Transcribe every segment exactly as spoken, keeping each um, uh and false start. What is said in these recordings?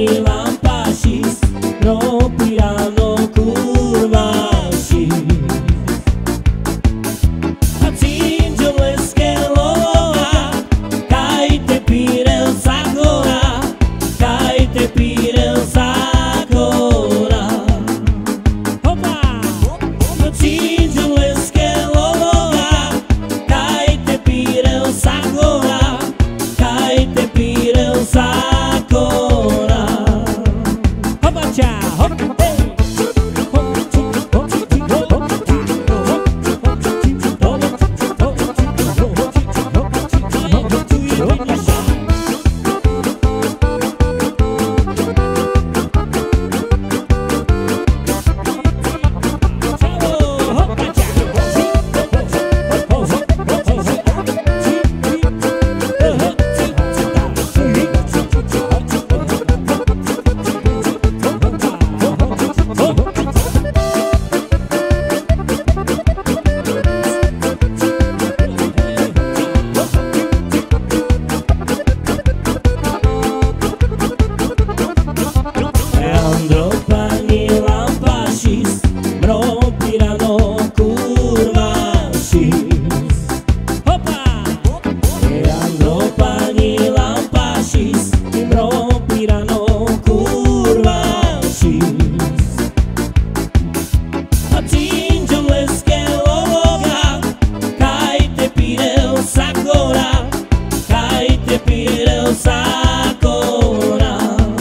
pani, lampašis, propirano kurvašis. A cinđo leske lova, kaj te pirel sakora, kaj te pirel sakora. Hopa! A cinđo leske lova, kaj te pirel sakora, kaj te pirel sakora. Hopa ča, hop, hej! Andro, pani, lampašis, propirano kurvašis. Hopa! Andro, pani, lampašis, propirano kurvašis. A cinđo leske lovoga, kaj te pirel sakora, kaj te pirel sakora.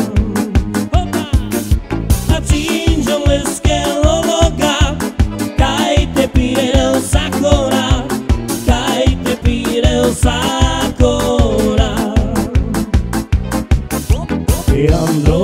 Cinđo leske lovoga, kaj te pirel sakora, kaj te pirel sakora. Andro,